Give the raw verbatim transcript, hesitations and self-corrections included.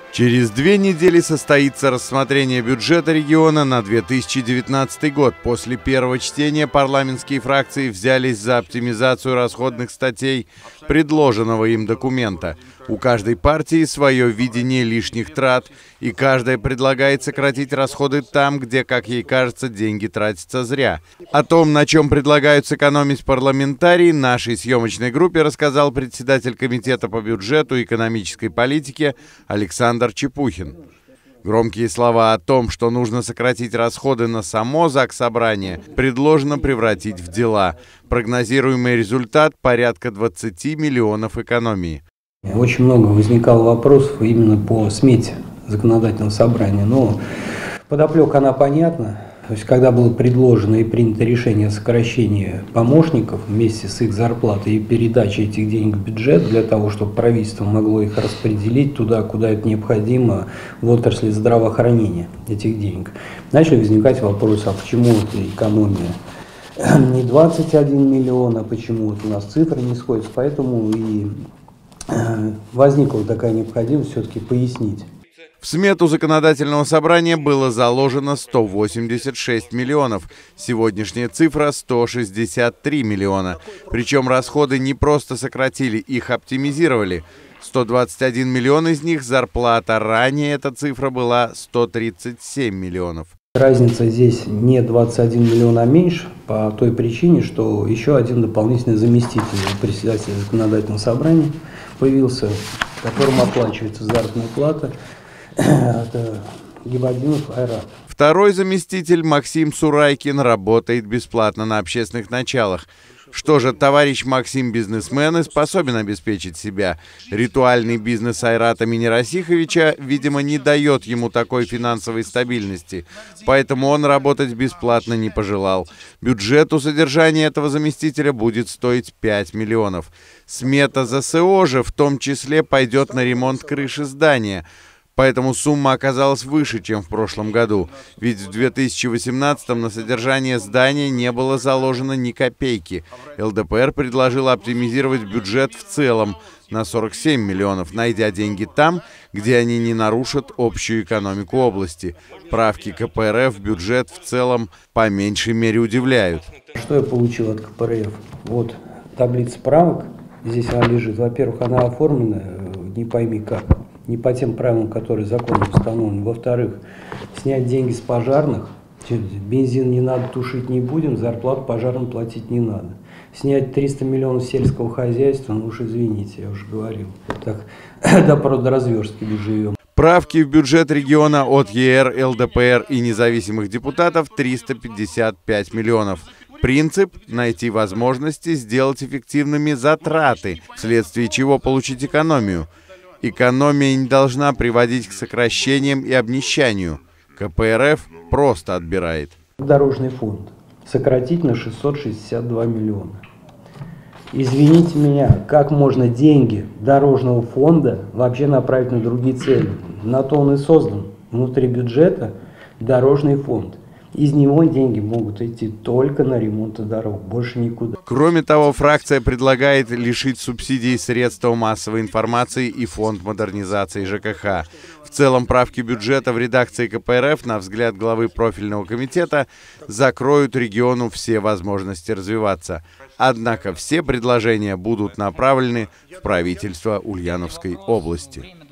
Через две недели состоится рассмотрение бюджета региона на две тысячи девятнадцатый год. После первого чтения парламентские фракции взялись за оптимизацию расходных статей предложенного им документа. У каждой партии свое видение лишних трат, и каждая предлагает сократить расходы там, где, как ей кажется, деньги тратятся зря. О том, на чем предлагают сэкономить парламентарии, нашей съемочной группе рассказал председатель Комитета по бюджету и экономической политике Александр Чепухин. Громкие слова о том, что нужно сократить расходы на само Заксобрание, предложено превратить в дела. Прогнозируемый результат – порядка двадцати миллионов экономии. Очень много возникало вопросов именно по смете законодательного собрания, но подоплека она понятна. То есть, когда было предложено и принято решение о сокращении помощников вместе с их зарплатой и передаче этих денег в бюджет для того, чтобы правительство могло их распределить туда, куда это необходимо, в отрасли здравоохранения этих денег, начали возникать вопросы, а почему это экономия не двадцать один миллион, а почему вот у нас цифры не сходятся, поэтому и возникла такая необходимость все-таки пояснить. В смету законодательного собрания было заложено сто восемьдесят шесть миллионов. Сегодняшняя цифра – сто шестьдесят три миллиона. Причем расходы не просто сократили, их оптимизировали. сто двадцать один миллион из них – зарплата. Ранее эта цифра была сто тридцать семь миллионов. Разница здесь не двадцать один миллион, а меньше, по той причине, что еще один дополнительный заместитель председателя законодательного собрания появился, которому оплачивается заработная плата. Это Гибаддинов Айрат. Второй заместитель Максим Сурайкин работает бесплатно на общественных началах. Что же, товарищ Максим бизнесмен и способен обеспечить себя. Ритуальный бизнес Айрата Минерасиховича, видимо, не дает ему такой финансовой стабильности, поэтому он работать бесплатно не пожелал. Бюджету содержания этого заместителя будет стоить пять миллионов. Смета ЗСО же в том числе пойдет на ремонт крыши здания. Поэтому сумма оказалась выше, чем в прошлом году. Ведь в две тысячи восемнадцатом на содержание здания не было заложено ни копейки. эл дэ пэ эр предложила оптимизировать бюджет в целом на сорок семь миллионов, найдя деньги там, где они не нарушат общую экономику области. Правки ка пэ эр эф в бюджет в целом по меньшей мере удивляют. Что я получил от ка пэ эр эф? Вот таблица правок. Здесь она лежит. Во-первых, она оформлена, не пойми как, не по тем правилам, которые законом установлены. Во-вторых, снять деньги с пожарных, бензин не надо, тушить не будем, зарплату пожарным платить не надо. Снять триста миллионов сельского хозяйства, ну уж извините, я уже говорил, так до продразверстки доживем. Правки в бюджет региона от е эр, эл дэ пэ эр и независимых депутатов триста пятьдесят пять миллионов. Принцип – найти возможности сделать эффективными затраты, вследствие чего получить экономию. Экономия не должна приводить к сокращениям и обнищанию. ка пэ эр эф просто отбирает. Дорожный фонд сократить на шестьсот шестьдесят два миллиона. Извините меня, как можно деньги дорожного фонда вообще направить на другие цели? На то он и создан. Внутри бюджета дорожный фонд. Из него деньги могут идти только на ремонт дорог, больше никуда. Кроме того, фракция предлагает лишить субсидий средства массовой информации и фонд модернизации жэ ка ха. В целом, правки бюджета в редакции ка пэ эр эф, на взгляд главы профильного комитета, закроют региону все возможности развиваться. Однако все предложения будут направлены в правительство Ульяновской области.